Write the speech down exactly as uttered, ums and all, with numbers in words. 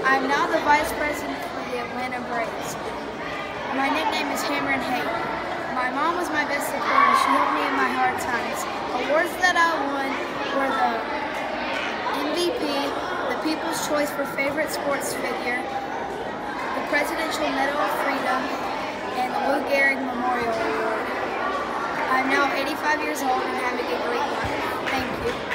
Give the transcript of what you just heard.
I'm now the Vice President for the Atlanta Braves. My nickname is Cameron Hayden. My mom was my best supporter. She helped me in my hard times. Awards that I won were the M V P, the People's Choice for Favorite Sports Figure, the Presidential Medal of Freedom, and the Lou Gehrig Memorial Award. I'm now eighty-five years old and having a great life. Thank you.